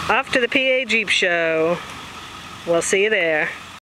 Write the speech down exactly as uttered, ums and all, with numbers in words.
Off to the P A Jeep show. We'll see you there.